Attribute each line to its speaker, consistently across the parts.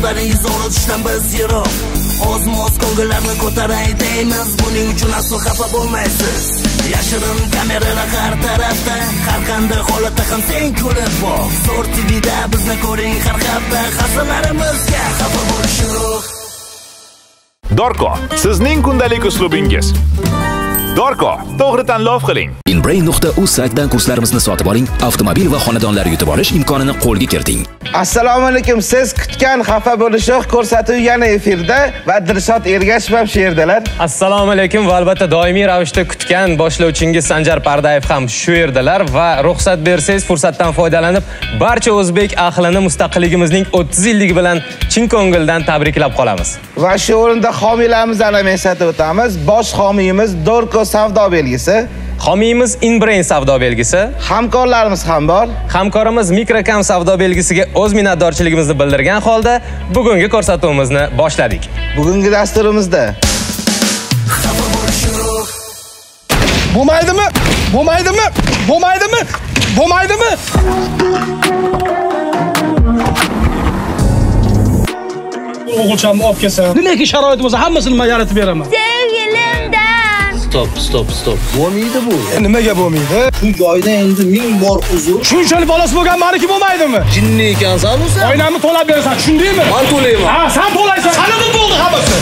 Speaker 1: Dardari zo'r tushdan biz yiroq. Oz-moz ko'ngillarni ko'taray deymiz. Buning uchun aslo xafa bo'lmaysiz. Yashirin kameralar har tarafda, har qanday holatda ham sen ko'rib boq. Zo'r TVda bizni ko'ring har hafta, hassalarimizga xafa bo'lish yo'q.
Speaker 2: Dorko, sizning kundalik uslubingiz. Dorko, to'g'ri tanlov qiling.
Speaker 3: Inbrain.uz saytidan kurslarimizni sotib oling, avtomobil va xonadonlar yutib olish imkonini qo'lga kiriting.
Speaker 4: Assalomu alaykum. Siz kutgan xafa bo'lishoq ko'rsatuvi yana efirda va Dilshod Ergashev ham shu yerdalar.
Speaker 5: Assalomu alaykum va albatta doimiy ravishda kutgan boshlovchingiz Sanjar Pardayev ham shu yerdalar va ruxsat bersangiz fursatdan foydalanib barcha o'zbek ahlini mustaqilligimizning 30 yilligi bilan chin ko'ngildan tabriklab qolamiz.
Speaker 4: Va shu o'rinda homiylarimizni ham eslatib o'tamiz. Bosh homiyimiz Dorko savdo belgisi.
Speaker 5: Homiyimiz Inbrain savdo belgisi.
Speaker 4: Hamkorlarimiz ham bor.
Speaker 5: Hamkorimiz Mikrokam savdo belgisiga o'z minnatdorchiligimizni bildirgan holda bugungi ko'rsatuvimizni boshladik.
Speaker 4: Bugungi dasturimizda
Speaker 6: Bo'lmaydimi? Bo'lmaydimi? Bo'lmaydimi? Bo'lmaydimi? O'g'ilchamni olib kelsam, nimaki sharoitim bo'lsa hammasini men yaratib beraman.
Speaker 7: Sevgilimdan.
Speaker 8: Stop. Bo'lmaydi bu.
Speaker 6: Nimaga bo'lmaydi?
Speaker 8: Shu joyda endi 1000 bor uzr.
Speaker 6: Shunchalik bolasi bo'lgan meniki bo'lmaydimi?
Speaker 8: Jinni ekansan o'zi.
Speaker 6: Oynamni to'lab berasan, tushundingmi?
Speaker 8: Men to'layman.
Speaker 6: Ha, sen to'laysan. Qanaqa bo'ldi hammasi?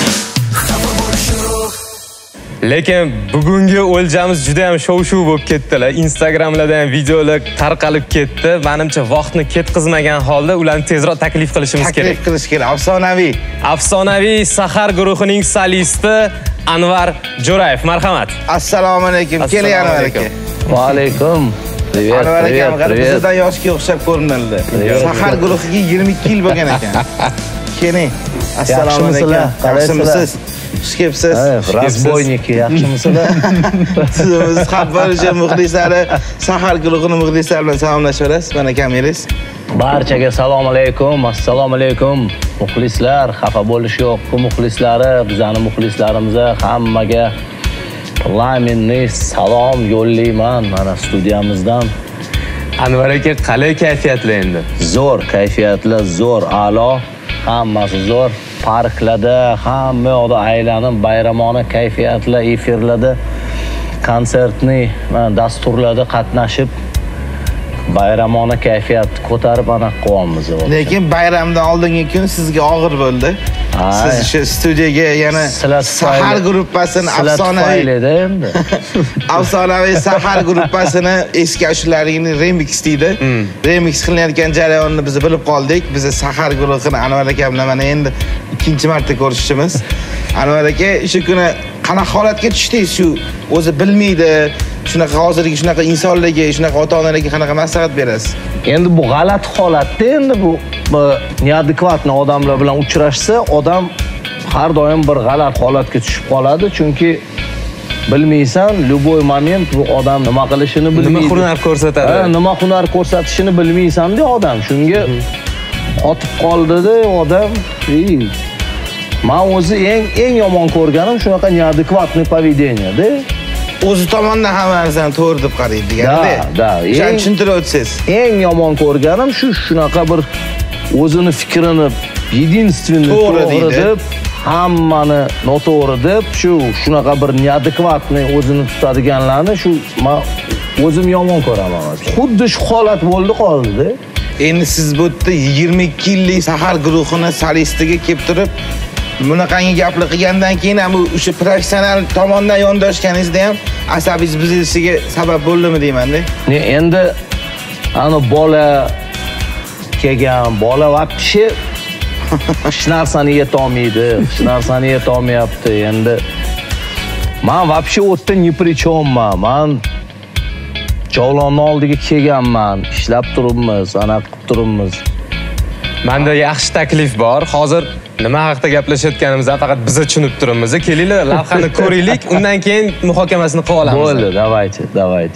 Speaker 5: Lekin bugungi o'ljamiz juda ham shov-shuv bo'lib ketdilar. Instagramlarda ham videolar tarqalib ketdi. Menimcha vaqtni ketkazmagan holda ularni tezroq taklif qilishimiz kerak.
Speaker 4: Taklif qilish kerak.
Speaker 5: Afsonaviy Sahar guruhining solisti Anvar Jo'rayev. Marhamat.
Speaker 4: Assalomu alaykum. Keling Anvar aka.
Speaker 8: Va alaykum.
Speaker 4: Anvar aka bizdan yoshga o'xshab ko'rinadi. Sahar guruhiga 22 yil bo'lgan ekan. Keling. Assalomu alaykum. Yaxshimisiz? Xush kelibsiz.
Speaker 8: Razboyniki, yaxshimisizlar?
Speaker 4: Siz xabarchi muxlislari, Sahar guruhining muxlislari bilan salomlashamiz. Mana kamingiz.
Speaker 8: Barchaga salom alaykum. Assalomu alaykum. Muxlislar, xafa bo'lish yo'q. Bu muxlislari, bizning muxlislarimizga hammaga plamenli salom yo'llayman mana studiyamizdan.
Speaker 5: Anvar aka, qalay kayfiyatlar endi?
Speaker 8: Zo'r kayfiyatlar, zo'r, a'lo. Hammasi zo'r. Parklarda, hamma yoqda aylanib, bayramona kayfiyatlar, efirlarda, konsertni, dasturlarda qatnashib, bayramona kayfiyat ko'tarib ana qilyapmiz.
Speaker 4: Lekin bayramdan oldingi kun sizga og'ir bo'ldi. Siz shu studiyaga yana Sahar gruppasini afsonaviy Sahar gruppasini eski ashulalarini remix deydi. Remix qilinayotgan jarayonni biz bilib qoldik. Biz Sahar guruhini Anvar aka bilan mana endi ikkinchi marta ko'rishishimiz. Anvar aka, shu kuni qanaqa holatga tushdingiz? Shu o'zi bilmaydi. Shunaqa hozirgi shunaqa insonlarga, shunaqa ota-onalarga qanaqa maslahat berasiz?
Speaker 8: Endi bu g'alati holatda, endi bu neadekvatni odamlar bilan uchrashsa, odam har doim bir g'alati holatga tushib qoladi, chunki bilmaysan, любой moment bu odam nima qilishini bilmaydi.
Speaker 5: Nima hunar ko'rsatadi?
Speaker 8: Nima hunar ko'rsatishini bilmaysan-da odam. Shunga otib qoldi-da odam. Men o'zi eng yomon ko'rganim shunaqa neadekvatni поведение-da.
Speaker 4: O'zi tomonidan hammasini to'g'ri deb qaraydi deganda.
Speaker 8: Da.
Speaker 4: Shuni tushuntirib o'tsangiz.
Speaker 8: Eng yomon ko'rganim shunaqa bir o'zini fikrini единственный to'g'ri deb, hammani noto'g'ri deb, shunaqa bir neadekvatni o'zini tutadiganlarni men o'zim yomon ko'raman. Xuddi shu holat qoldi-da.
Speaker 4: Endi siz bu yerda 22 yillik Sahar guruhini solistiga kelib turib, bunaqangi gaplar qilgandan keyin ham o'sha professional tomondan yondoshganingizda ham asabingiz buzilishiga sabab bo'ldimi deyman-da.
Speaker 8: Endi ana bola kelgan, bola vaqti hech narsani yetolmaydi, hech narsani yetolmayapti. Endi men vaqti o'tda ni pri chomman. Men Javlonni oldiga kelganman, ishlab turibmiz, ana qilib turibmiz.
Speaker 5: Menda yaxshi taklif bor. Hozir nima haqida gaplashayotganimizdan faqat biz tushunib turibmiz. Kelinglar, lavhani ko'raylik, undan keyin muhokamasini qilib olamiz.
Speaker 8: Bo'ldi, давайте.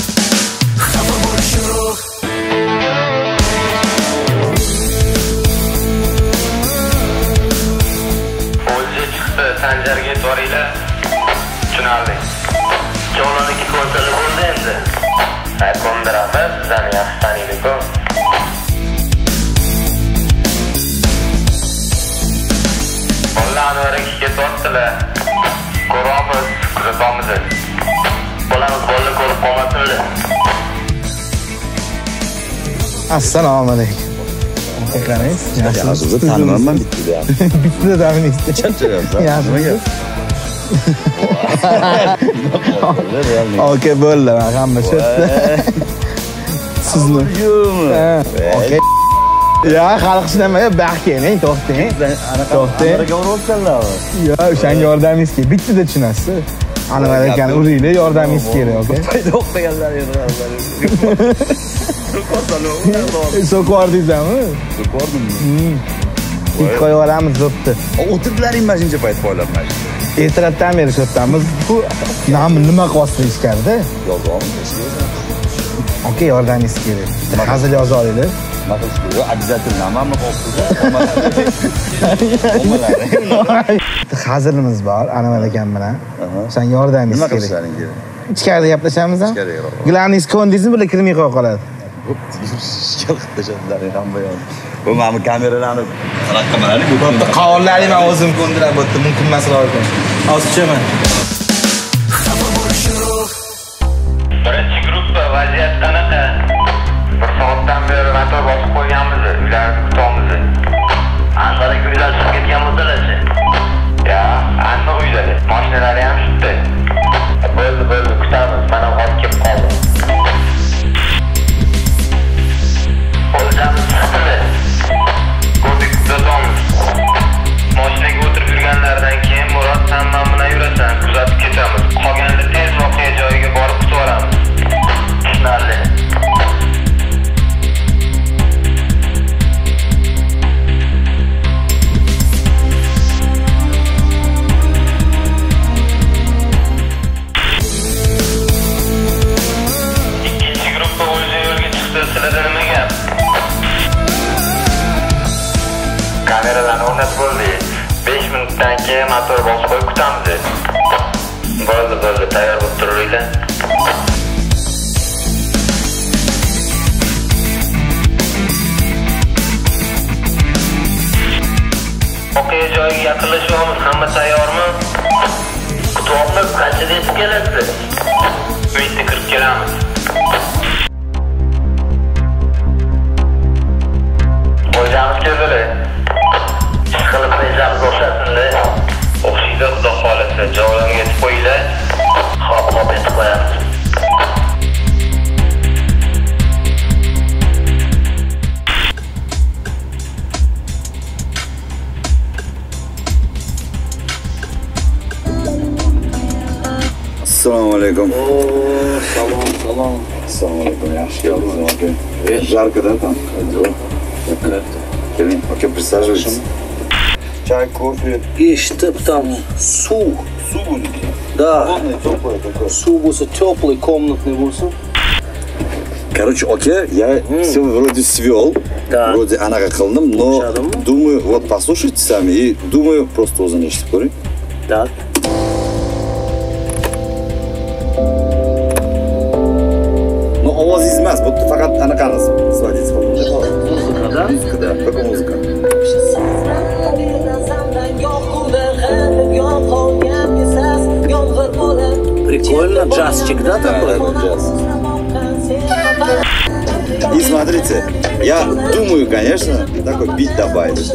Speaker 9: O'zi chiqdi, Sanjarga aytvoringlar. Tushunarli. Javlonniki ko'rsatib bo'ldi endi. Ko'ndiramiz, sizlarni yaxshi taniylik-ku. tortdilar. Ko'ramiz, kuzatamiz. Bolamiz bolni ko'rib qolmasinlar.
Speaker 4: Assalomu alaykum. Qanaqisangiz?
Speaker 10: Yaxshimisiz? Taniyman bittida.
Speaker 4: Bittida ta'miningizda.
Speaker 10: Chanchayapsiz.
Speaker 4: Yaxshimisiz? Okey, bo'ldi. Hamma shu yerda. Sizmi? Okey. Ya, xalq ishlamaydi, baxt keling, to'xtang. To'xtang. Yo, o'shanga yordamingiz kerak. Bittada tushunasiz. Anvar akani uringlar, yordamingiz kerak, okey?
Speaker 10: Paydo o'qiganlar edi.
Speaker 4: So'kordingizmi?
Speaker 10: So'kordim.
Speaker 4: Ikki qo'yib olamiz, bo'pti.
Speaker 10: O'tirdilaring mashincha payt poylab
Speaker 4: Ertalabdan beri shu yerdamiz. Bu nima qilyapsiz ichkarida?
Speaker 10: Yozyapmiz.
Speaker 4: Okey, yordamingiz kerak. Hazil yoza olinglar.
Speaker 10: Обязательно mamma qolibdi.
Speaker 4: Hazilimiz bor, Anvar akam bilan. Sen yordamingiz kerak.
Speaker 10: Nima qilishlaring kerak?
Speaker 4: Ichkarida gaplashamizmi?
Speaker 10: Ichkariga.
Speaker 4: Gilaningiz kondingizmi, bular kirmay qoladi.
Speaker 10: Bu mana kameralarni raqamlarni ko'tarib
Speaker 4: qovunlaring men o'zim ko'ndirib o'tdim, mumkin emas ekan. Hozirchaman.
Speaker 9: Birinchi gruppa vaziyat qanaqa? Bir soatdan beri motor bosib qo'yganmiz, uylarni kutamiz. Anvar aka uylar chiqib ketgan bo'lsalar-chi? Ya, aniq uylar. Mashinalari ham shunday. Bo'ldi, kutamiz. Mana hozir kelib qoldi. Qo'ldan chiqdi. Ko'dik kuzatamiz. Mashinaga o'tirib yurganlardan keyin Murod sen men bilan yurasan, kuzatib ketamiz. Qolganida tez voqea joyiga borib kutib olamiz. Tushunarli. Ikkinchi gruppa o'zi yo'lga chiqdi. Sizlarda nima gap? Kameralarni o'rnatib bo'ldik. 5 minutdan keyin motor bosib qo'yib kutamiz. Bo'ldi, tayyor bo'lib turinglar. Voqea joyiga yaqinlashyapmiz. Hamma tayyormi? Kutyapmiz. Qanchada yetib kelasiz? Uyda kirib kelamiz. O'ylaymiz keldilar. Chiqilib rejamiz o'xshasinlar. O'xshaydi, xudo xohlasa. Joylarga yetib qo'yinglar. Hop yetib qo'yamiz.
Speaker 10: Assalomu alaykum.
Speaker 8: Salom.
Speaker 10: Assalomu alaykum. Yaxshi keldingiz, aka. Жарко-da там. Keling, aka, присаживайтесь. Чай, кофе.
Speaker 8: Eshitib там suv.
Speaker 10: Suv buniki.
Speaker 8: Да.
Speaker 10: Холодный, теплый такой.
Speaker 8: Suv bo'lsa, теплый, комнатный bo'lsin.
Speaker 10: Короче, окей, я все вроде свел, вроде анаqa qildim, но думаю, вот послушайте сами и думаю, просто o'zini eshitib ko'ring.
Speaker 8: Так.
Speaker 10: Но ovozingiz emas, bu faqat anaqangiz. Сводить
Speaker 8: Muzika, да?
Speaker 10: Muzika, да. Какая музыка?
Speaker 8: Прикольно, джазчик, да, такой?
Speaker 10: Да, джаз. И смотрите, я думаю, конечно, такой бит добавить.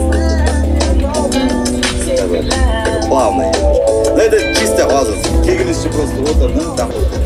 Speaker 10: Такой плавный немножко. Но это чисто ваза. Кегелище просто вот он, там.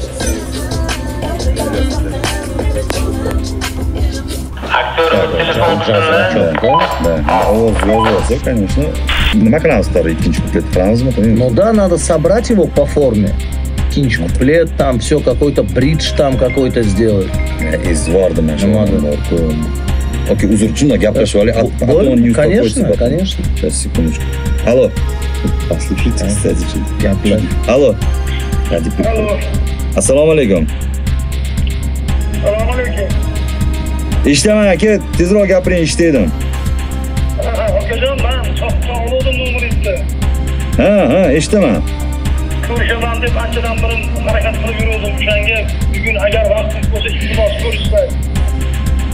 Speaker 9: Aktyor telefon qilsinlar.
Speaker 10: Да, ovoz yozilsa, конечно. Nima qilamiz to'g'ri ikkinchi kuplet qilamizmi?
Speaker 8: Ну да, надо собрать его по форме. Кинчик, куплет, там все, какой-то бридж там какой-то сделать.
Speaker 10: Izvordi mana shu. Okey, uzr, gaplashib olaylik.
Speaker 8: Конечно.
Speaker 10: Сейчас, секундочку. Алло. Послушайте, кстати. Алло. Assalomu alaykum.
Speaker 6: Assalomu alaykum.
Speaker 10: Eshitaman aka, tezroq gapiring, eshitdim.
Speaker 6: Akajon, men sog'log'im nomeringizni.
Speaker 10: Ha, eshitaman.
Speaker 6: Ko'rishaman deb anchadan beri harakat qilib yurdim. O'shanga bugun agar vaqtingiz bo'lsa iltimos ko'rishsak.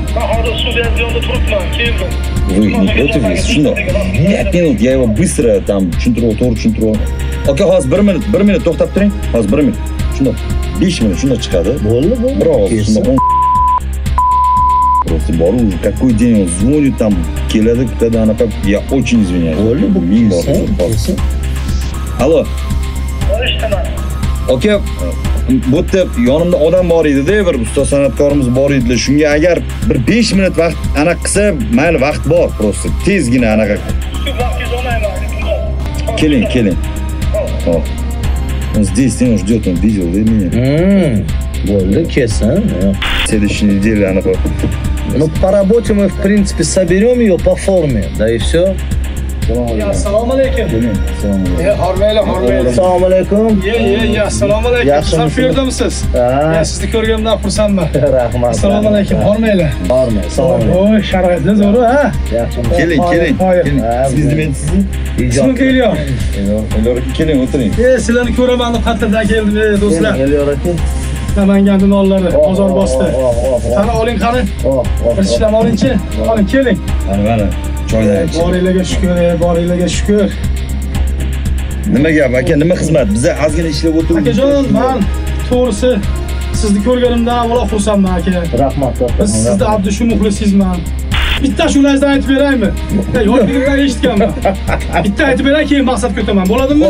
Speaker 6: Ben hozir suv turibman, keldim.
Speaker 10: Вы не против, если что? 5 minut, я его быстро там tushuntirib. Aka, hozir 1 minut to'xtab turing. Hozir 1 minut. Shundoq 5 minut shundoq chiqadi.
Speaker 8: Bo'ldi.
Speaker 10: Biroz shundoq. Просто бору, какой день он звонит там, keladi, kutadi, anaqa, я очень извиняюсь.
Speaker 8: Bo'ldi, bu
Speaker 10: ming bor. Allo.
Speaker 6: Eshitaman.
Speaker 10: Aka, bu yerda yonimda odam bor edi-da, bir ustoz san'atkorimiz bor edi. Shunga agar bir 5 minut vaqt anaqa qilsa, mayli, vaqt bor, просто tezgina anaqa.
Speaker 6: Vaqtingizni olmayman.
Speaker 10: Keling. Hop. Он здесь, он ждет, он видел, да, меня?
Speaker 8: Bo'ldi, kelsin.
Speaker 10: Следующей неделе anaqa.
Speaker 8: Ну, по работе мы, в принципе, соберем ее по форме, да и все.
Speaker 6: Assalomu alaykum. Hormaylar.
Speaker 8: Assalomu alaykum.
Speaker 6: Assalomu alaykum. Siz shu yerdamisiz? Men sizni ko'rganimdan xursandman.
Speaker 8: Rahmat.
Speaker 6: Assalomu alaykum. Hormaylar.
Speaker 8: Assalomu alaykum.
Speaker 6: Voy, sharoitlar zo'r, ha?
Speaker 8: Yaxshimi?
Speaker 10: Keling. Siz nima sizni?
Speaker 6: Ismim Elyor.
Speaker 10: Keling, o'tiring.
Speaker 6: Sizlarni ko'raman deb xatlardan keldim, do'stlar.
Speaker 8: Elyor aka.
Speaker 6: Namangan nonlari, bozor bosdi. Qani oling, qani. Bir ishlam olingchi. Oling, keling.
Speaker 10: Mana, choydan iching.
Speaker 6: Boringlarga shukr.
Speaker 10: Nima gap, aka? Nima xizmat? Biz ozgina ishlab o'tiribmiz.
Speaker 6: Akajon, men to'g'risi sizni ko'rganimdan avvalo xursandman, aka.
Speaker 8: Rahmat.
Speaker 6: Biz sizni abdushu muxlisizman. Bitta shulardan aytib beraymi? Yo'qligimdan eshitganman. Bitta aytib beray, keyin maqsad ko'taman. Bo'ladimi?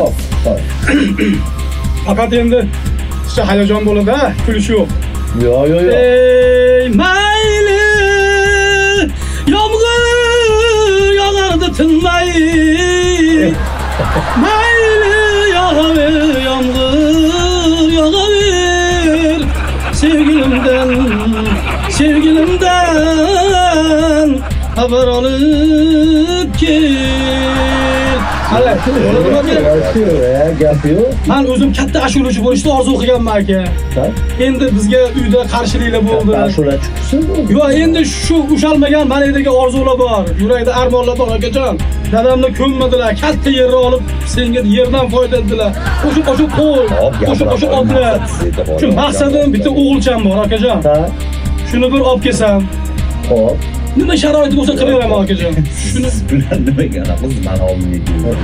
Speaker 6: Faqat endi siz hayajon bo'ladi, kulish yo'q.
Speaker 8: Yo'q.
Speaker 6: Ey mayli, yomg'ir yog'ardi tinmay. Mayli, yog'aver, yomg'ir yog'aver. Sevgilimdan xabar olib kel. Hali,
Speaker 8: gap yo'q.
Speaker 6: Men o'zim katta ashulachi bo'lishni orzu qilganman, aka. Endi bizga uyda qarshiliklar bo'ldi.
Speaker 8: Ashulachi kursin bu.
Speaker 6: Yo'q, endi shu ushalmagan menedagi orzular bor, yurakda armonlar bor, akajon. Dadamni ko'madilar, katta yerni olib, senga yerdan foydaladilar. O'sha qo'y, o'sha otlar. Shu maqsadim bitta o'g'ilcham bor, akajon. Shuni bir olib kelsam.
Speaker 8: Xo'p.
Speaker 6: Nima sharoiti bo'lsa qilib beraman, akajon. Shuni
Speaker 10: bilan nimaga anaqiz mana olmaydi.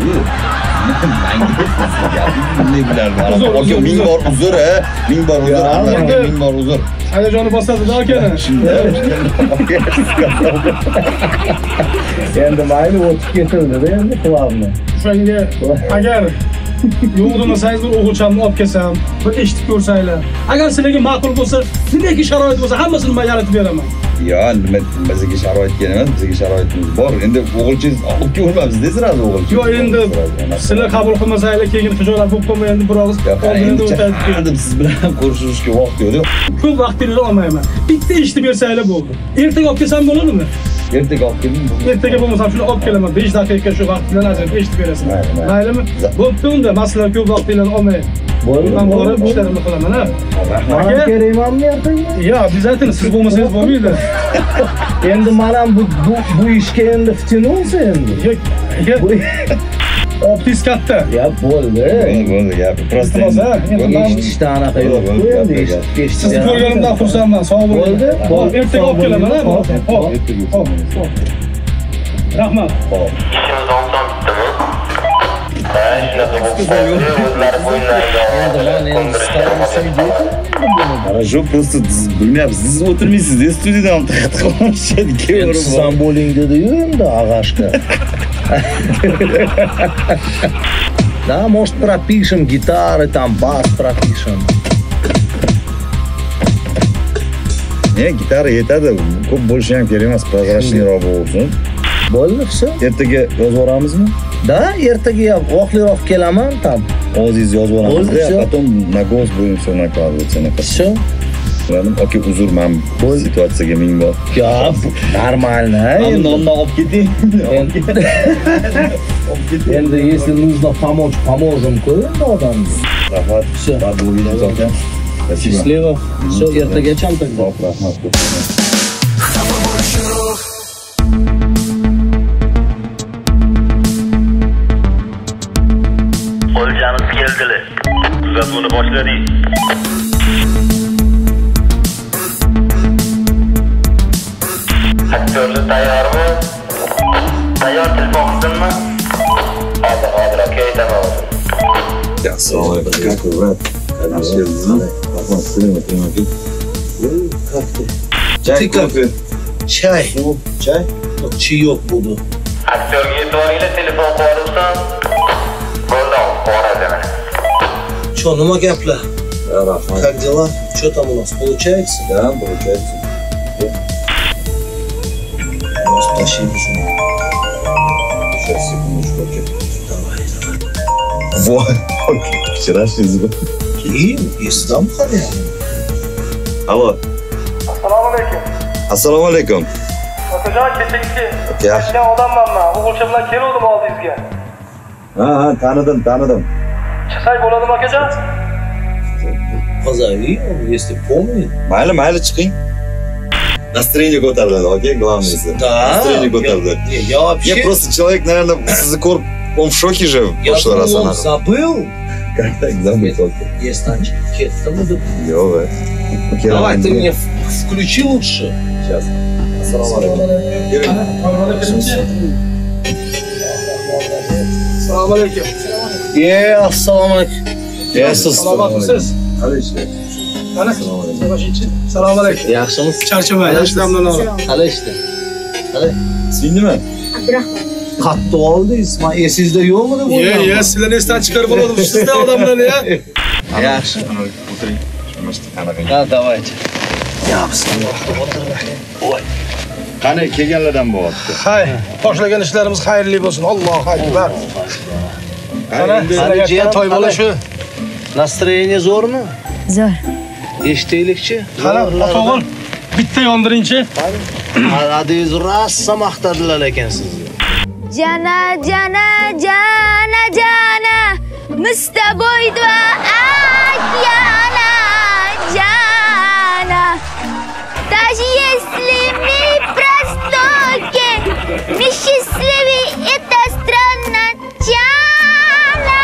Speaker 10: Aka, ming bor uzr, ming bor uzr.
Speaker 6: hayajoni bosadi-da, akani.
Speaker 8: Endi mayli o'tib ketildi-da endi qilamiz.
Speaker 6: O'shanga agar yo'q demasangiz bir o'g'ilchamni olib kelsam, bir eshitib ko'rsanglar. Agar sizlarga ma'qul bo'lsa, nimaki sharoit bo'lsa, hammasini men yaratib beraman.
Speaker 10: Yo, nima bizga sharoitga emas, bizga sharoitimiz bor. Endi o'g'ilchingiz olib kelmaymiz-da, sirasi o'g'ilchi.
Speaker 6: Yo'q, endi sizlar qabul qilmasanglar, keyin xijolat bo'lib qolmay endi biroz oldinda o'tadi.
Speaker 10: Endi siz bilan ko'rishishga vaqt yo'q.
Speaker 6: Ko'p vaqtingizni olmayman. Bitta eshitib bersanglar bo'ldi. Ertaga olib kelsam bo'ladimi?
Speaker 10: Ertaga olib keling.
Speaker 6: Ertaga bo'lmasa shuni olib kelaman. 5 daqiqa shu vaqtdan ajratib eshitib berasizlar. Maylimi? Bo'pti unda, masalan, ko'p vaqtingizni olmay. Bo'ldi, men borib ishlarimni qilaman, ha.
Speaker 8: Rahmat. Kerakmanmi ertaga?
Speaker 6: Yo'q, обязательно siz bo'lmasangiz bo'lmaydi.
Speaker 8: Endi mana bu ishga endi fitnolsa endi.
Speaker 6: Yo'q. Optis katta.
Speaker 8: Ya bo'ldi.
Speaker 10: Bo'ldi, gap. Prosta
Speaker 8: eshitishda anaqa yo'q. Endi eshitish.
Speaker 6: Sizni ko'rganimdan xursandman. Sog' bo'ling. Bo'ldi. Ertaga olib kelaman, ha. Hop. Rahmat.
Speaker 9: Ishimiz oson bitdimi? Shunaqa
Speaker 10: Хорошо, просто bilmayapsiz, siz o'tirmaysiz, studiyadan qilishadi.
Speaker 8: Sizdan bo'ling dedi-yu endi ag'ashka. Да, может, пропишем гитары, там бас пропишем.
Speaker 10: Ne, gitara yetadi. Ko'p bo'lishi ham kerak emas, prozrachniroq bo'lsin.
Speaker 8: Bo'ldi, все.
Speaker 10: Ertaga yozib yuboramizmi?
Speaker 8: Да, ertaga vaqtliroq kelaman, tam.
Speaker 10: Oziz yozib yuboramiz, потом на голос будем всё накладываться на
Speaker 8: Все.
Speaker 10: Aka, uzr, men bu situatsiyaga ming bor.
Speaker 8: Gap, нормально.
Speaker 10: Nonni olib keting.
Speaker 8: Endi если нужно помочь, поможем-ku endi odamga.
Speaker 10: Rahmat.
Speaker 8: Все.
Speaker 10: Подбудинgiz aka. Спасибо.
Speaker 8: Счастливо. Все, ertagacha тогда.
Speaker 10: Rahmat.
Speaker 9: O'ljamiz keldilar. Kuzatuvni boshladik. Tayyor telefon qildingmi? Hozir, okey, tamam.
Speaker 10: Assalomu alaykum. Как вы, брат? Чай, кофе.
Speaker 8: Чай. Чай? Чаек буду.
Speaker 9: Aktyorga e'tiboringlar telefon qo'yarsan. Bo'ldi, qo'yarman.
Speaker 8: Чё, nima gaplar? Как дела? Чё там у нас? Получается?
Speaker 10: Да, получается.
Speaker 8: Спасибо.
Speaker 10: Сейчас, секундочку, окей.
Speaker 8: Давай.
Speaker 10: Вот, вчерашний звук.
Speaker 8: Keyin esdan qolgan.
Speaker 10: Allo.
Speaker 6: Assalomu alaykum.
Speaker 10: Assalomu alaykum.
Speaker 6: Akajon, kechagi
Speaker 10: Aka.
Speaker 6: yaxshi odamman men. O'g'ilcha bilan keldim oldingizga.
Speaker 10: Ha, tanidim.
Speaker 6: Chiqsak bo'ladimi akajon?
Speaker 8: Позови, если помнит.
Speaker 10: Mayli, chiqing. Настроение ko'tariladi, okey, главное.
Speaker 8: Да.
Speaker 10: Настроение ko'tariladi.
Speaker 8: Я вообще...
Speaker 10: Я просто человек, наверное, sizni ko'rib, он в шоке же в прошлый раз.
Speaker 8: Я забыл.
Speaker 10: Как так забыть, окей?
Speaker 8: Если кетдimi deb.
Speaker 10: Yo'q.
Speaker 8: Давай, ты мне включи лучше.
Speaker 10: Сейчас. Assalomu alaykum.
Speaker 6: Assalomu alaykum.
Speaker 8: Assalomu alaykum.
Speaker 6: Salomatsiz? Mana, assalomu alaykum.
Speaker 8: Yaxshimisiz?
Speaker 6: Charchamang, yaxshi damdan olaman.
Speaker 8: Qalay ishda? Qalay?
Speaker 10: Isming nima?
Speaker 8: Qattiq oldingiz. Men esingizda yo'qmi deb o'yladim.
Speaker 6: Yo'q, sizlarni esdan chiqarib oladim sizda odamlarni ya.
Speaker 8: Yaxshi.
Speaker 10: O'tiring.
Speaker 8: Ha, давайте. Ya bismillah. Voy.
Speaker 10: Qani kelganlardan bo'lyapti.
Speaker 6: Hay, boshlagan ishlarimiz xayrli bo'lsin. Allohu akbar. Qani, sizlarga to'y bo'la shu.
Speaker 8: Настроение zo'rmi?
Speaker 7: Zo'r.
Speaker 8: Eshitaylikchi.
Speaker 6: Qani, o'g'il, bitta yondiringchi.
Speaker 8: Adingiz rosa maqtadilar ekan sizni.
Speaker 7: Jana, jana, jana, jana, мы с тобой два океана, jana. Даже если мы простоки, мы счастливы, это странно, jana.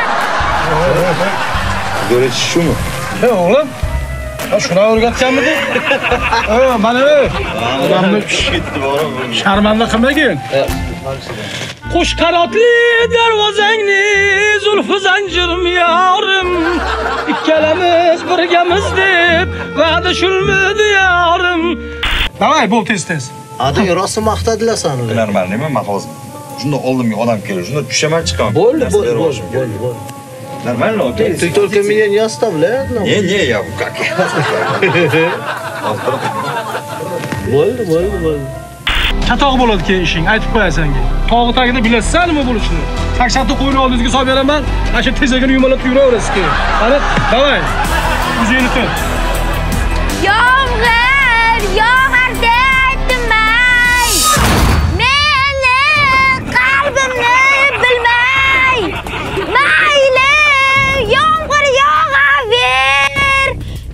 Speaker 10: Görüş şu mu?
Speaker 6: He oğlum. Ha şuna o'rgatganmidi? Ha, mana odamni sharmanda qilmagin. Qush qanotli darvozangni zulfi zanjirim yorim. Ikkalamiz birgamiz deb va'da shulmidi yorim. Davay, bo'l tez.
Speaker 8: Ading rosa maqtadilar seni.
Speaker 10: Normal, nima men hozir shunda oldimga odam keladi. Shunda tushaman chiqaman.
Speaker 8: Bo'ldi.
Speaker 10: Нормально, окей.
Speaker 8: Ты только меня не оставляй одного.
Speaker 10: Не, я как.
Speaker 8: Bo'ldi.
Speaker 6: Chatoq bo'ladi keyin ishing, aytib qo'yasan senga. Tog'i tagida bilasan nima bo'lishini. Takshatni qo'yni oldingizga solib beraman. Ana shu tezagini yumalab yuraverasiz keyin. Qani, davay. O'zingni tut.
Speaker 7: Yomg'ir, yog'ardi aytmay. Meni qalbimni bilmay. Mayli, yomg'ir yog'aver.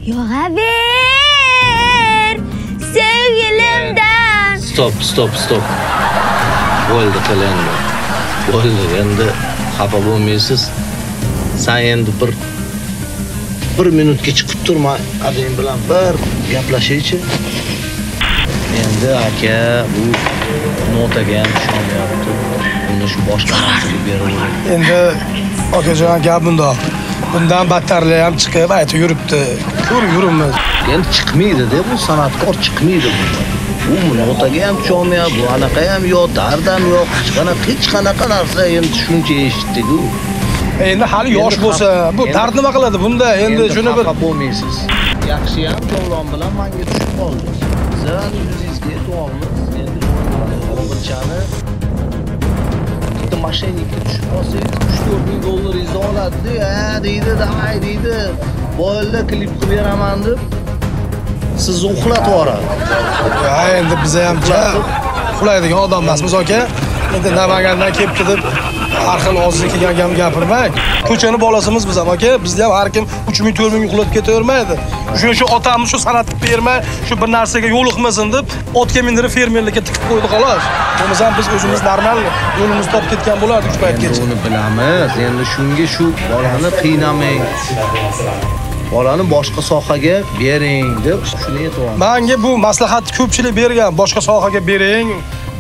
Speaker 7: Yog'aver. Sevgilimdan.
Speaker 8: Stop. Bo'ldi qilindi. Bo'ldi, endi xafa bo'lmaysiz. Sen endi bir minutga chiqib turma, ading bilan bir gaplashaychi. Endi aka bu notaga ham tushmayapti. Uni shu boshqa narsaga beraveradi.
Speaker 6: Endi akajon gap bundoq. Bundan battarlar ham chiqib aytib yuribdi. Yurimiz.
Speaker 8: Endi chiqmaydi-da, bu san'atkor chiqmaydi bu. Bu notaga ham tushmayapti, bu anaqa ham yo'q, dardam yo'q, hech qanaqa narsa endi shuncha eshitdik-ku.
Speaker 6: Endi hali yosh bo'lsa, bu dard nima qiladi bunda? Endi shuni bir
Speaker 8: bo'lmaysiz. Yaxshi ham Javlon bilan menga tushib qoldi. Sizlarning yuzingizga duomiz. Endi o'g'ilchani bitta mashinaga tushib qolsangiz, 3-4 ming dollaringizni oladi-da, deydi, davay deydi. Bo'ldi, klip qilib beraman deb sizni uxlatib yuboradi.
Speaker 6: Ha, endi biz ham uxlaydigan odam emasmiz, aka. Endi Namangandan kelibdi deb har xil og'ziga kelgan gap gapirmang. Ko'chani bolasimiz biz ham, aka. Bizda ham har kim 3 ming 4 ming uxlatib ketavermaydi. Shu otamni shu san'atni bermay, shu bir narsaga yo'liqmasin deb otga mindirib fermerlikka tikib qo'ydi xolos. Bo'lmasa biz o'zimiz normal yo'limizni topib ketgan bo'lardik shu paytgacha.
Speaker 8: Endi uni bilamiz. Endi shunga shu bolani qiynamang. Bolani boshqa sohaga bering deb shuni aytyapman.
Speaker 6: Menga bu maslahatni ko'pchilik bergan. Boshqa sohaga bering.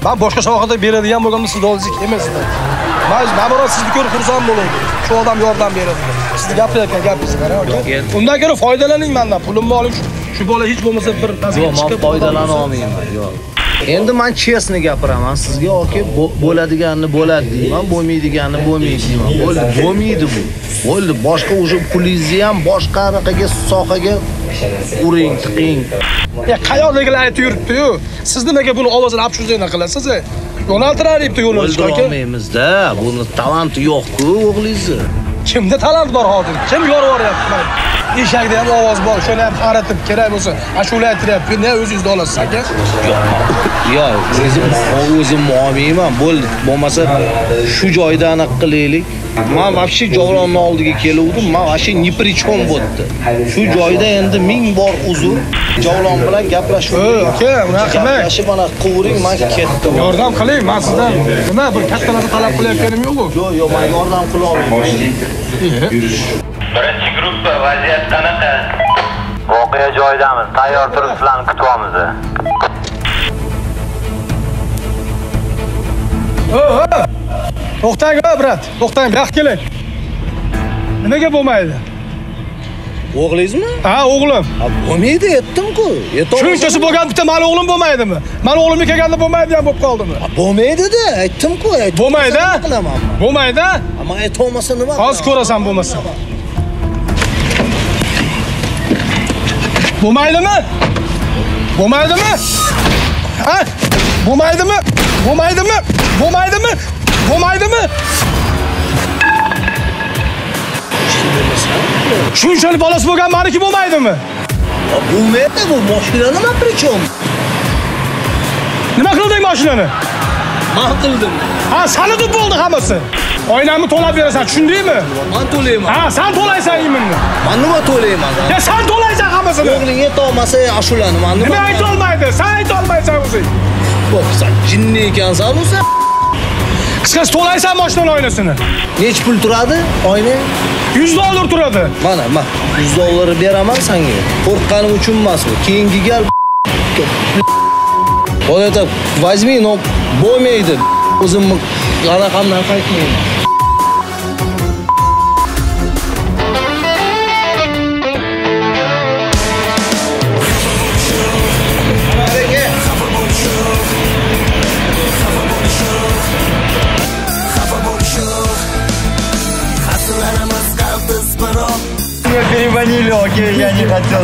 Speaker 6: Ben boshqa sohada beradigan bo'lganda sizni oldingizga kelmaysizlar. Men biror sizni ko'rib xursand bo'ladim. Shu odam yordam beradi. Sizni gapirayotgan gapingizni qarang, aka. Undan ko'ra foydalaning mendan. Pulimni oling, shu bola hech bo'lmasa bir narsaga chiqib
Speaker 8: men foydalana olmayman. Yo'q. Endi men chestni gapiraman sizga, yoki bo'ladiganini bo'ladi deyman, bo'lmaydiganini bo'lmaydi deyman. Bo'ldi, bo'lmaydi bu. Bo'ldi, boshqa o'sha pulingizni ham boshqa anaqaga sohaga uring, tiqing.
Speaker 6: Qayoqdagilar aytib yuribdi-yu. Siz nimaga buni ovozini olib shunday qilasiz? Yo'naltirayapti yo'lini.
Speaker 8: Olmaymiz-da. Buni talanti yo'q-ku o'g'lingizni.
Speaker 6: Kimda talant bor hozir? Kim yorvoryapti? Eshakda ham ovoz bor. Shuni ham qaratib kerak bo'lsa, ashula aytiryapti. Ne o'zingizda olasiz aka? Yo'q, o'zim olmayman. Bo'ldi. Bo'lmasa shu joyda aniq qilaylik. Men вообще Javlonni oldiga keluvdim. Men вообще ni pri chom bo'ldi. Shu joyda endi ming bor uzr. Javlon bilan gaplashib. Aka, unaqa qilmang. Gaplashib mana quvring, men ketdim. Yordam qiling, men sizdan nima bir katta narsa talab qilayotganim yo'q-ku. Yo'q, men yordam qila olmayman.
Speaker 9: Birinchi gruppa vaziyat qanaqa? Voqea joyidamiz. Tayyor turib sizlarni kutyapmiz.
Speaker 6: To'xtang, brat. To'xtang, bu yoqqa keling. Nimaga bo'lmaydi? O'g'lingizmi? Ha, o'g'lim. Bo'lmaydi, aytdim-ku. Shunchasi bo'lgan bitta meni o'g'lim bo'lmaydimi? Meni o'g'limga kelganda bo'lmaydigan bo'lib qoldimi? Bo'lmaydi-da, aytdim-ku. Bo'lmaydi? Bo'lmaydi? Men aytolmasa nima? Hozir ko'rasan bo'lmasa. Bo'lmaydimi? Bo'lmaydimi? Ha? Bo'lmaydimi? Bo'lmaydimi? Bo'lmaydimi? Bo'lmaydimi? Shunchalik bolasi bo'lgan meniki bo'lmaydimi? Bo'lmaydi, bu mashina nima prichom? Nima qilding mashinani? Men qildim. Ha, sani deb bo'ldi hammasi. Oynamni to'lab berasan, tushundingmi? Men to'layman. Ha, sen to'laysan iminni. Men nima to'layman? Ya sen to'laysan hammasini. O'g'ling aytolmasa ashulani men nima? Nima aytolmaydi? Sen aytolmaysan o'zing. Xo'p, sen jinni ekansan o'zi. Qisqasi to'laysan mashinani oynasini. Nech pul turadi oyna? $100 turadi. Mana, $100 beraman senga. Qo'rqqanim uchun emas bu. Keyingi gal Olayda возьми, но bo'lmaydi. O'zim raqamdan qaytmayman.
Speaker 11: Перевонили, окей, я не хотел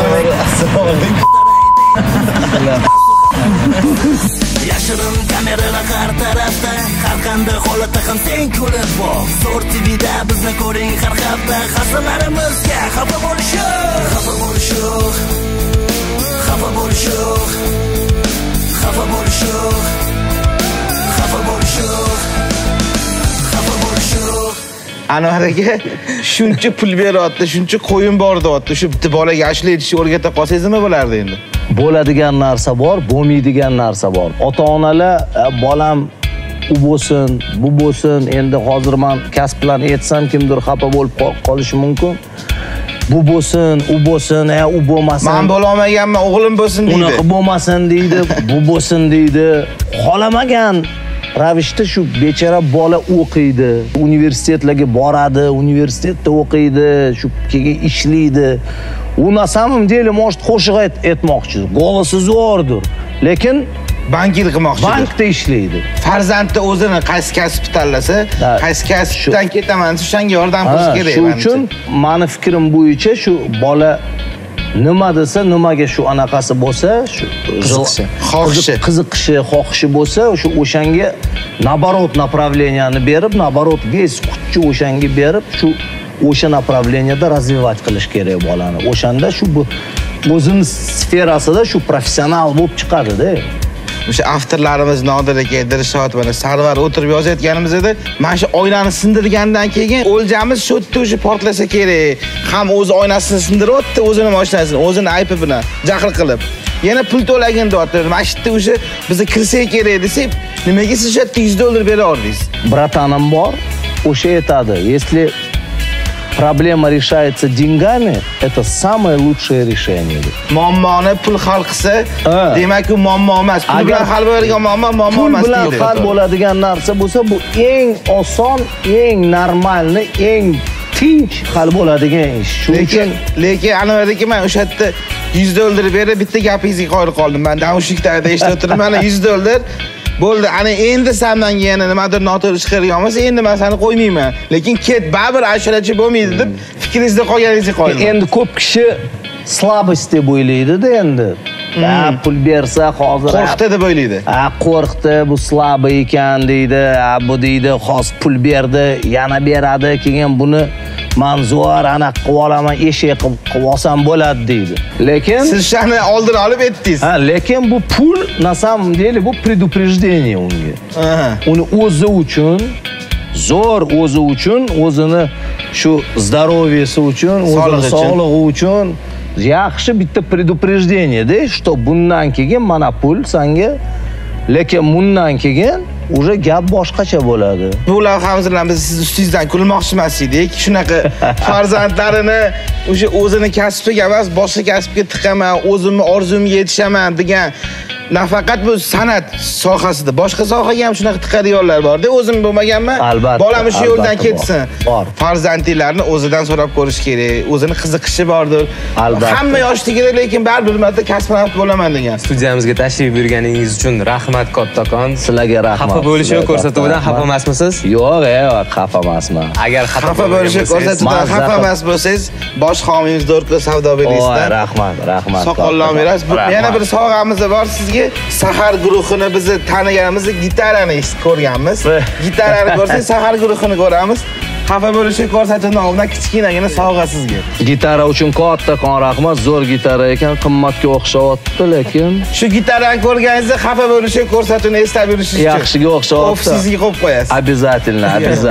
Speaker 1: Yashirin kameralar har tarafda, har qanday holatda ham sen ko'rib bor. Zo'r TVda bizni ko'ring har hafta, xastalarimizga xafa bo'lishib, xafa bo'lishib, xafa bo'lishib, xafa bo'lishib, xafa bo'lishib, xafa bo'lishib.
Speaker 4: Anvar aka shuncha pul beryapti, shuncha qo'yin bor deyapti. Shu bitta bolaga ashula aytishni o'rgata qolsangiz nima bo'lardi endi?
Speaker 8: Bo'ladigan narsa bor, bo'lmaydigan narsa bor. Ota-onalar bolam u bo'lsin, bu bo'lsin, endi hozir men kasb bilan aytsam kimdir xafa bo'lib qolishi mumkin. Bu bo'lsin, u bo'lsin, u bo'lmasin. Men
Speaker 4: bo'la olmaganman, o'g'lim bo'lsin deydi.
Speaker 8: Unaqa bo'lmasin deydi, bu bo'lsin deydi. Xolamagan ravishda shu bechora bola o'qiydi, universitetlarga boradi, universitetda o'qiydi, shu keyin ishlaydi. U na samom dele может qo'shiq aytmoqchi, голосi zo'rdir, lekin
Speaker 4: bankchilik qilmoqchi.
Speaker 8: Bankda ishlaydi.
Speaker 4: Farzandni o'zini qaysi kasb tanlasa, qaysi kasbdan ketaman, o'shanga yordam qilish kerak.
Speaker 8: Shuning uchun meni fikrim bo'yicha shu bola nima desa, nimaga shu anaqasi bo'lsa, shu qiziqishi, xohishi bo'lsa, o'shanga naborot направленияni berib, naborot весь kuchni o'shanga berib, shu o'sha направленияda развивать qilish kerak bolani. O'shanda shu o'zining sferasida shu professional bo'lib chiqadi-da.
Speaker 4: O'sha avtorlarimiz Nodir aka, Dilshod va Sarvar o'tirib yozayotganimiz edi. Mana shu oynani sindirgandan keyin o'ljamiz shu yerda o'sha portlasa kerak. Ham o'zi oynasini sindiryapti, o'zini mashinasini, o'zini aybi bilan jahl qilib. Yana pul to'lagin deyapti. Mana shu yerda o'sha bizga kirsa kerak desak, nimaga siz shu yerda $100 bera oldingiz?
Speaker 8: Bratanim bor, o'sha aytadi. Если проблема решается деньгами, это самое лучшее решение.
Speaker 4: Muammoni pul hal qilsa, demak u muammo emas. Pul bilan hal bo'ladigan muammo emas deydi.
Speaker 8: Pul bilan hal bo'ladigan narsa bo'lsa, bu eng oson, eng normalni, eng tinch hal bo'ladigan ish. Shuning uchun
Speaker 4: lekin Anvar aka, men o'sha yerda $100 berib bitta gapingizga qoyil qoldim. Men namushlikda eshitib o'tirman, $100 bo'ldi. Ana endi sendan yana nimadir noto'g'ri chiqargan bo'lsa, endi men seni qo'ymayman. Lekin ket, baribir ashulachi bo'lmaydi deb fikringizda qolganingizga qo'yilman.
Speaker 8: Endi ko'p kishi slabost deb o'ylaydi-da endi. Pul bersa hozir
Speaker 4: qo'rqdi deb o'ylaydi.
Speaker 8: Qo'rqdi, bu slabo ekan deydi. Bu deydi, hozir pul berdi, yana beradi, keyin buni manzuar ana qilib olaman, eshak qilib olsam bo'ladi deydi. Lekin
Speaker 4: siz shuni oldin olib etdingiz.
Speaker 8: Lekin bu pul на самом деле bu предупреждение unga. Uni o'zi uchun zo'r, o'zi uchun, o'zini shu здоровьесі uchun, o'zini sog'lig'i uchun yaxshi bitta предупреждение-da, что bundan keyin mana pul senga, lekin bundan keyin уже gap boshqacha bo'ladi.
Speaker 4: Bu lavhamiz bilan biz siz ustingizdan kulmoqchi emas edik. Shunaqa farzandlarini o'sha o'zini kasbiga emas, boshqa kasbga tiqaman, o'zimni orzumga yetishaman degan nafaqat bu san'at sohasida, boshqa sohaga ham shunaqa tiqadiganlar bor-da. O'zim bo'lmaganman. Bolam shu yo'ldan ketsin. Farzandlarni o'zidan so'rab ko'rish kerak. O'zini qiziqishi bordir. Hamma yoshligida lekin baribir marta kasbonavt bo'laman degan.
Speaker 5: Studiyamizga tashrif buyurganingiz uchun rahmat kattakon.
Speaker 8: Sizlarga rahmat.
Speaker 5: Xafa bo'lish ko'rsatuvidan xafa emasmisiz?
Speaker 8: Yo'q, xafa emasman.
Speaker 5: Agar
Speaker 4: xafa bo'lish ko'rsatuvidan xafa emas bo'lsangiz, bosh homiyimiz Dorko savdo belgisidan.
Speaker 8: Rahmat.
Speaker 4: Sog'lom berasiz. Yana bir sovg'amiz bor sizga. Sahar guruhini bizni taniganmiz, gitarani ko'rganmiz. Gitarani ko'rsangiz, Sahar guruhini ko'ramiz. Xafa bo'lishi ko'rsatuv nomidan kichkinagina sovg'a sizga.
Speaker 8: Gitara uchun kattakon rahmat, zo'r gitara ekan, qimmatga o'xshayapti, lekin
Speaker 4: shu gitarani ko'rganingizda xafa bo'lishi ko'rsatuvni eslab yurish uchun
Speaker 8: yaxshiga o'xshayapti.
Speaker 4: Ofisingizga qo'yib qo'yasiz.
Speaker 8: Обязательно.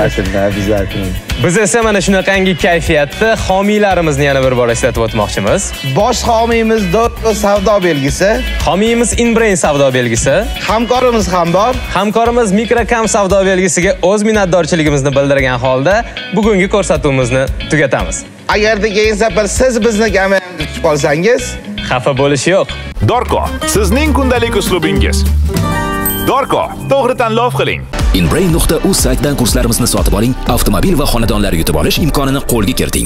Speaker 5: Biz esa mana shunaqangi kayfiyatda homiylarimizni yana bir bor eslatib o'tmoqchimiz.
Speaker 4: Bosh homiyimiz Dorko savdo belgisi,
Speaker 5: homiyimiz Inbrain savdo belgisi,
Speaker 4: hamkorimiz ham bor.
Speaker 5: Hamkorimiz Mikrokam savdo belgisiga o'z minnatdorchiligimizni bildirgan holda bugungi ko'rsatuvimizni tugatamiz.
Speaker 4: Agarda keyin safar siz bizni kamera tutib qolsangiz,
Speaker 5: xafa bo'lish yo'q.
Speaker 2: Dorko, sizning kundalik uslubingiz. Dorko, to'g'ri tanlov qiling.
Speaker 3: Inbrain.uz saytdan kurslarimizni sotib oling, avtomobil va xonadonlar yutib olish imkonini qo'lga kiriting.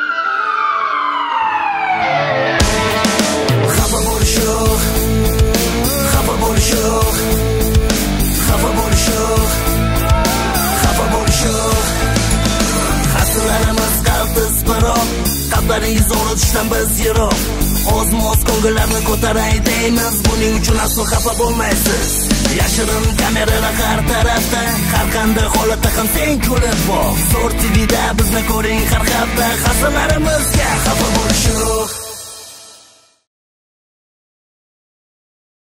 Speaker 1: Xafa bo'lish yo'q. Xafa bo'lish yo'q. Xafa bo'lish yo'q. Xafa bo'lish yo'q. Xastalarimiz qaltis biroq, qalblaringiz o'rnatishdan biz yiroq. O'z-moz ko'ngillarni ko'taray deymiz, buning uchun aslo xafa bo'lmaysiz. Yashirin kameralar har tarafda, har qanday holatda ham sen ko'rib boq. Zo'r TVda bizni ko'ring har hafta, xastalarimizga